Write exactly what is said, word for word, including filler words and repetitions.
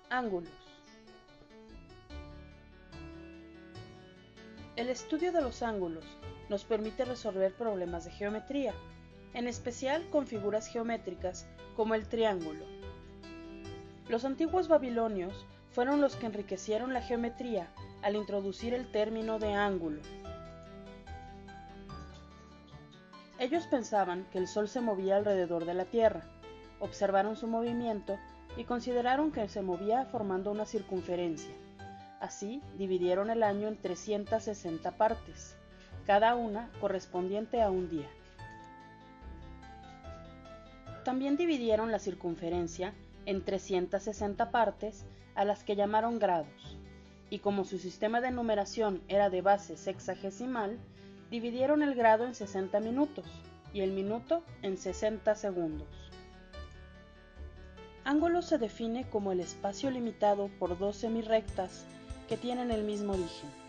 Ángulos. El estudio de los ángulos nos permite resolver problemas de geometría, en especial con figuras geométricas como el triángulo. Los antiguos babilonios fueron los que enriquecieron la geometría al introducir el término de ángulo. Ellos pensaban que el Sol se movía alrededor de la Tierra, observaron su movimiento y consideraron que se movía formando una circunferencia. Así, dividieron el año en trescientas sesenta partes, cada una correspondiente a un día. También dividieron la circunferencia en trescientas sesenta partes, a las que llamaron grados, y como su sistema de numeración era de base sexagesimal, dividieron el grado en sesenta minutos y el minuto en sesenta segundos. Ángulo se define como el espacio limitado por dos semirrectas que tienen el mismo origen.